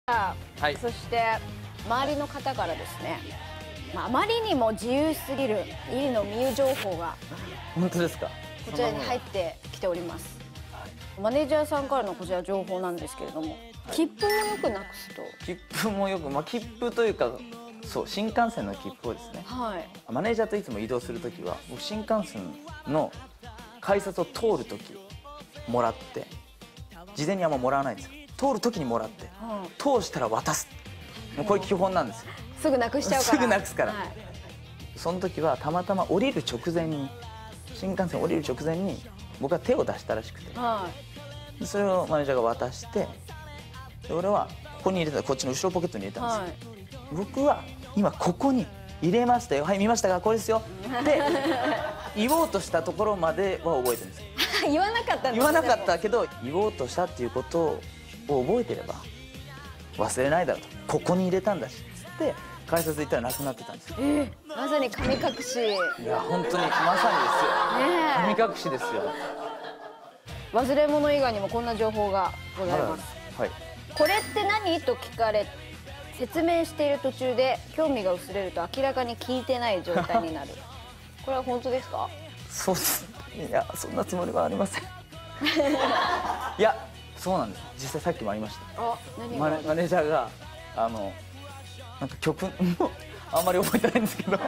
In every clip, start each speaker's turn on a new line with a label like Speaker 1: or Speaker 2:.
Speaker 1: はい、
Speaker 2: そして周りの方からですね、あまりにも自由すぎる入野美優情報が
Speaker 1: 本当ですか。
Speaker 2: こちらに入ってきております。マネージャーさんからのこちら情報なんですけれども、切符をよくなくすと。
Speaker 1: 切符もよく、切符というか、そう新幹線の切符をですね、
Speaker 2: はい、
Speaker 1: マネージャーといつも移動するときは、僕新幹線の改札を通るときもらって、事前にあんまもらわないんですよ。通るときにもらって、通したら渡す。もうこれ基本なんですよ。
Speaker 2: すぐなくしちゃうから。
Speaker 1: すぐなくすから、
Speaker 2: はい、
Speaker 1: その時はたまたま降りる直前に、新幹線降りる直前に僕は手を出したらしくて、
Speaker 2: は
Speaker 1: でそれをマネージャーが渡して、で俺はここに入れた、こっちの後ろポケットに入れたんですよ、僕は今ここに入れましたよ、はい見ましたか、これですよって言おうとしたところまでは覚えてるんですよ。
Speaker 2: 言わなかったんです。
Speaker 1: 言わなかったけど、言おうとしたっていうことを覚えてれば忘れないだろうと、ここに入れたんだしって改札行ったらなくなってたんですよ。
Speaker 2: まさに神隠し。
Speaker 1: いや本当にまさにですよ、神隠しですよ。
Speaker 2: 忘れ物以外にもこんな情報がございます。
Speaker 1: はい、
Speaker 2: これって何と聞かれ説明している途中で興味が薄れると明らかに聞いてない状態になる。これは本当ですか？
Speaker 1: そうです。いやそんなつもりはありません。いやそうなんです。実際さっきもありました。
Speaker 2: 何
Speaker 1: マネージャーがなんか曲もあんまり覚えてないんですけど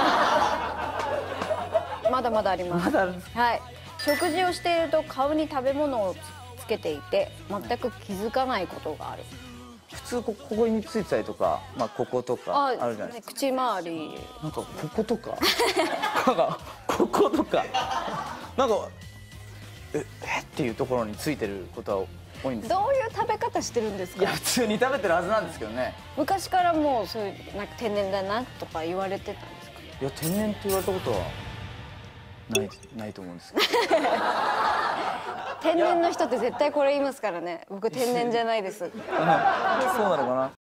Speaker 2: まだまだあります。
Speaker 1: まだあるんです。
Speaker 2: はい、食事をしていると顔に食べ物をつけていて全く気づかないことがある。
Speaker 1: 普通ここについてたりとか、こことかあるじゃないですか。
Speaker 2: 口周り
Speaker 1: なんかこことかなんかこことかなんかっていうところについてることは多いんです。
Speaker 2: どういう食べ方してるんですか？
Speaker 1: いや普通に食べてるはずなんですけどね。
Speaker 2: 昔からもうそういうなんか天然だなとか言われてたんですか？
Speaker 1: いや天然って言われたことはないと思うんですけど
Speaker 2: 天然の人って絶対これ言いますからね。僕天然じゃないです。
Speaker 1: そうなのかな。